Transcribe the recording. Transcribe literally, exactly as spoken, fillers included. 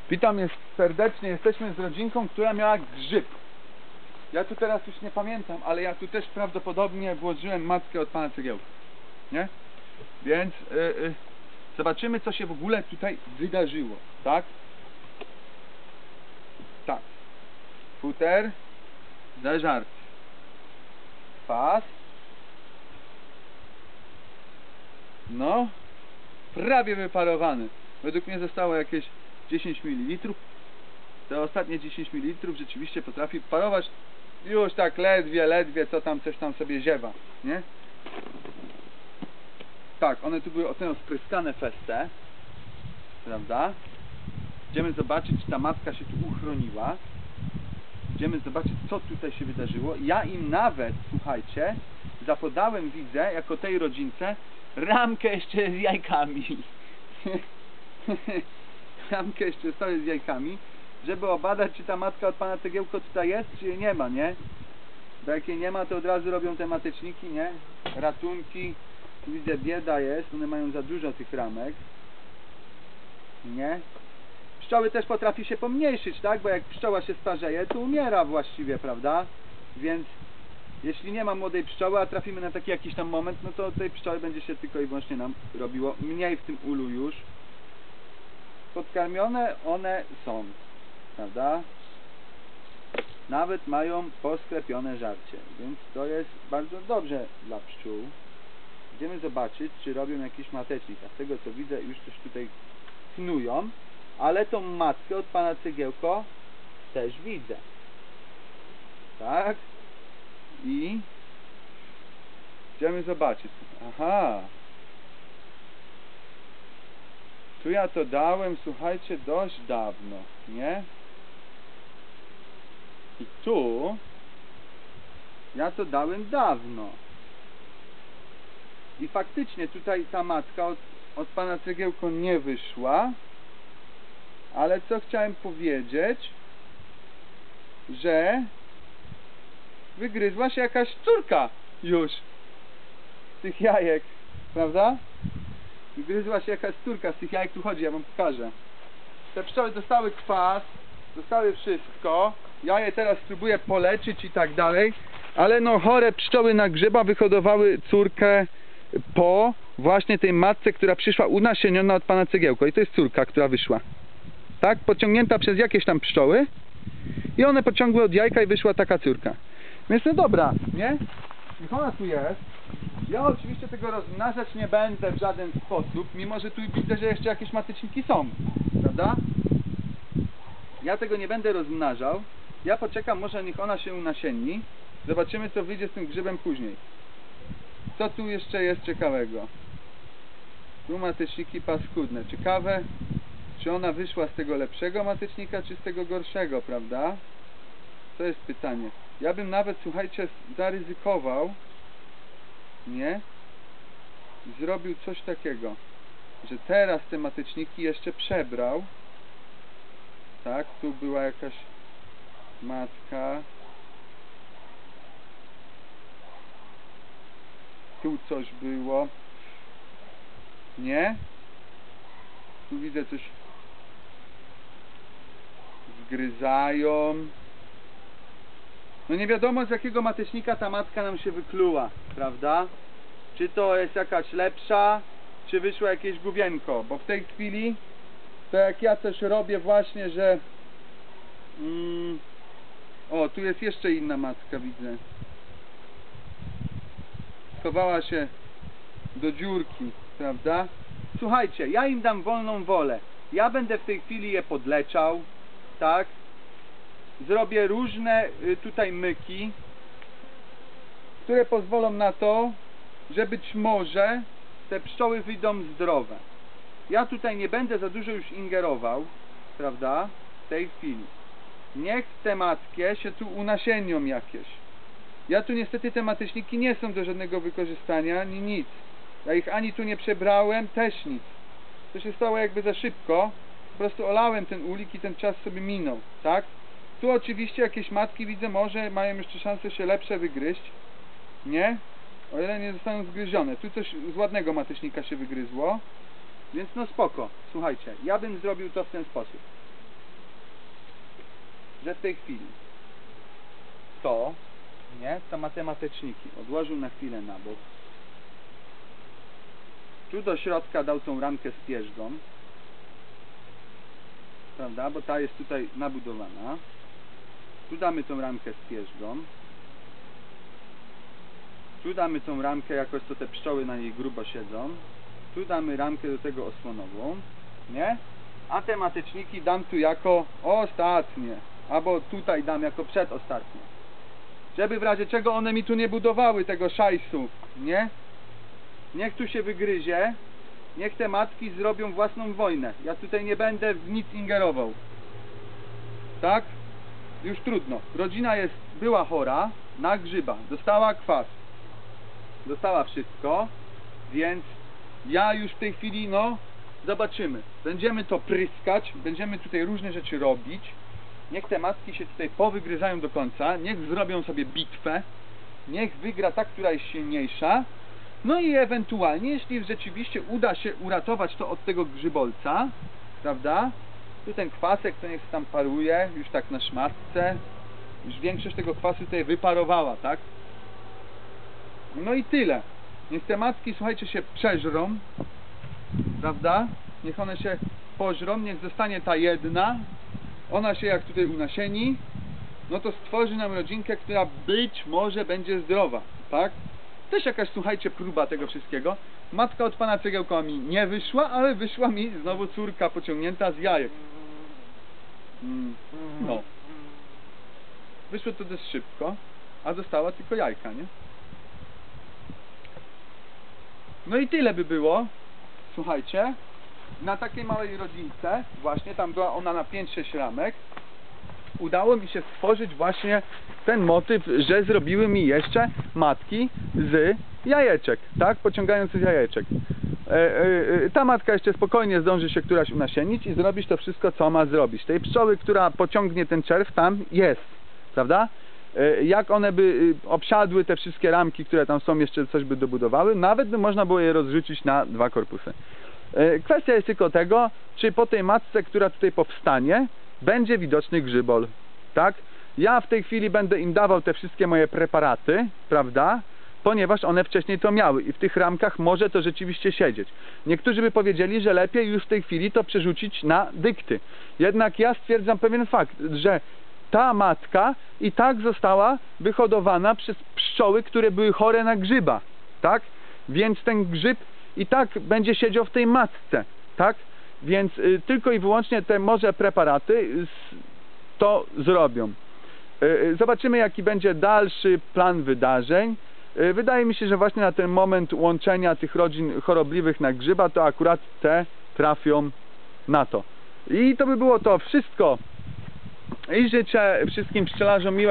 Witam jest serdecznie, jesteśmy z rodzinką, która miała grzyb. Ja tu teraz już nie pamiętam, ale ja tu też prawdopodobnie włożyłem matkę od pana cegiełka. Nie? Więc yy, yy, zobaczymy, co się w ogóle tutaj wydarzyło. Tak? Tak. Futer zażarty. Pas. No. Prawie wyparowany. Według mnie zostało jakieś dziesięć mililitrów. Te ostatnie dziesięć mililitrów rzeczywiście potrafi parować już tak ledwie, ledwie, co tam, coś tam sobie ziewa, nie? Tak, one tu były ocenią spryskane festę, prawda? Idziemy zobaczyć, czy ta matka się tu uchroniła. Idziemy zobaczyć, co tutaj się wydarzyło. Ja im nawet, słuchajcie, zapodałem, widzę, jako tej rodzince, ramkę jeszcze z jajkami. Ramkę jeszcze stoi z jajkami, żeby obadać, czy ta matka od pana cegiełko tutaj jest, czy jej nie ma, nie? Bo jak jej nie ma, to od razu robią te mateczniki, nie? Ratunki. Tu widzę, bieda jest, one mają za dużo tych ramek. Nie? Pszczoły też potrafi się pomniejszyć, tak? Bo jak pszczoła się starzeje, to umiera właściwie, prawda? Więc jeśli nie ma młodej pszczoły, a trafimy na taki jakiś tam moment, no to tej pszczoły będzie się tylko i wyłącznie nam robiło mniej w tym ulu już. Podkarmione one są, prawda? Nawet mają posklepione żarcie, więc to jest bardzo dobrze dla pszczół. Idziemy zobaczyć, czy robią jakiś matecznik, a z tego co widzę, już coś tutaj knują, ale tą matkę od pana cegiełko też widzę. Tak? I idziemy zobaczyć. Aha! Tu ja to dałem, słuchajcie, dość dawno, nie? I tu ja to dałem dawno. I faktycznie tutaj ta matka od, od pana cegiełko nie wyszła. Ale co chciałem powiedzieć, że wygryzła się jakaś córka już z tych jajek, prawda? Wygryzła się jakaś córka z tych jajek, tu chodzi, ja wam pokażę. Te pszczoły dostały kwas, dostały wszystko. Ja je teraz spróbuję poleczyć i tak dalej. Ale no chore pszczoły na grzyba wyhodowały córkę po właśnie tej matce, która przyszła unasieniona od pana cegiełko. I to jest córka, która wyszła. Tak? Pociągnięta przez jakieś tam pszczoły. I one pociągły od jajka i wyszła taka córka. Więc no dobra, nie? Niech ona tu jest. Ja oczywiście tego rozmnażać nie będę w żaden sposób, mimo że tu widzę, że jeszcze jakieś mateczniki są, prawda? Ja tego nie będę rozmnażał. Ja poczekam, może niech ona się unasieni. Zobaczymy, co wyjdzie z tym grzybem później. Co tu jeszcze jest ciekawego? Tu mateczniki paskudne. Ciekawe, czy ona wyszła z tego lepszego matecznika, czy z tego gorszego, prawda? To jest pytanie. Ja bym nawet, słuchajcie, zaryzykował, nie? I zrobił coś takiego, że teraz te mateczniki jeszcze przebrał. Tak, tu była jakaś matka. Tu coś było. Nie? Tu widzę coś. Zgryzają. No nie wiadomo, z jakiego matecznika ta matka nam się wykluła, prawda? Czy to jest jakaś lepsza, czy wyszło jakieś gówienko, bo w tej chwili to jak ja coś robię właśnie, że mm, o, tu jest jeszcze inna matka, widzę. Schowała się do dziurki, prawda? Słuchajcie, ja im dam wolną wolę. Ja będę w tej chwili je podleczał, tak? Zrobię różne y, tutaj myki, które pozwolą na to, że być może te pszczoły wyjdą zdrowe. Ja tutaj nie będę za dużo już ingerował, prawda? W tej chwili. Niech te matki się tu unasienią jakieś. Ja tu niestety te mateczniki nie są do żadnego wykorzystania, ani nic. Ja ich ani tu nie przebrałem, też nic. To się stało jakby za szybko. Po prostu olałem ten ulik i ten czas sobie minął, tak? Tu oczywiście jakieś matki, widzę, może mają jeszcze szansę się lepsze wygryźć. Nie? O ile nie zostaną zgryzione. Tu coś z ładnego matecznika się wygryzło. Więc no spoko. Słuchajcie, ja bym zrobił to w ten sposób. że w tej chwili to, nie, to matematyczniki odłożył na chwilę na bok. Tu do środka dał tą ramkę z pierzgą, prawda, bo ta jest tutaj nabudowana. Tu damy tą ramkę z pierzgą. Tu damy tą ramkę, jakoś to te pszczoły na niej grubo siedzą. Tu damy ramkę do tego osłonową, nie? A te mateczniki dam tu jako ostatnie, albo tutaj dam jako przedostatnie. Żeby w razie czego one mi tu nie budowały tego szajsu, nie? Niech tu się wygryzie, niech te matki zrobią własną wojnę. Ja tutaj nie będę w nic ingerował. Tak? Już trudno. Rodzina jest, była chora na grzyba, dostała kwas, dostała wszystko, więc ja już w tej chwili, no, zobaczymy. Będziemy to pryskać, będziemy tutaj różne rzeczy robić. Niech te matki się tutaj powygryzają do końca, niech zrobią sobie bitwę, niech wygra ta, która jest silniejsza. No i ewentualnie, jeśli rzeczywiście uda się uratować to od tego grzybolca, prawda? Tu ten kwasek to niech tam paruje, już tak na szmatce. Już większość tego kwasu tutaj wyparowała, tak? No i tyle. Niech te matki, słuchajcie, się przeżrą, prawda? Niech one się pożrą, niech zostanie ta jedna. Ona się jak tutaj unasieni, no to stworzy nam rodzinkę, która być może będzie zdrowa, tak? Też jakaś, słuchajcie, próba tego wszystkiego. Matka od pana cegiełka mi nie wyszła, ale wyszła mi znowu córka pociągnięta z jajek. Mm, no. Wyszło to dość szybko, a została tylko jajka, nie? No i tyle by było, słuchajcie, na takiej małej rodzince, właśnie tam była ona na pięć sześć ramek, udało mi się stworzyć właśnie ten motyw, że zrobiły mi jeszcze matki z jajeczek, tak, pociągając z jajeczek. E, e, ta matka jeszcze spokojnie zdąży się któraś unasienić i zrobić to wszystko, co ma zrobić. Tej pszczoły, która pociągnie ten czerw, tam jest, prawda? E, jak one by obsiadły te wszystkie ramki, które tam są, jeszcze coś by dobudowały, nawet by można było je rozrzucić na dwa korpusy. E, kwestia jest tylko tego, czy po tej matce, która tutaj powstanie, będzie widoczny grzybol, tak? Ja w tej chwili będę im dawał te wszystkie moje preparaty, prawda? Ponieważ one wcześniej to miały i w tych ramkach może to rzeczywiście siedzieć. Niektórzy by powiedzieli, że lepiej już w tej chwili to przerzucić na dykty. Jednak ja stwierdzam pewien fakt, że ta matka i tak została wyhodowana przez pszczoły, które były chore na grzyba, tak? Więc ten grzyb i tak będzie siedział w tej matce, tak? Więc y, tylko i wyłącznie te może preparaty y, to zrobią. Y, y, zobaczymy, jaki będzie dalszy plan wydarzeń. Y, wydaje mi się, że właśnie na ten moment łączenia tych rodzin chorobliwych na grzyba, to akurat te trafią na to. I to by było to wszystko. I życzę wszystkim pszczelarzom miłego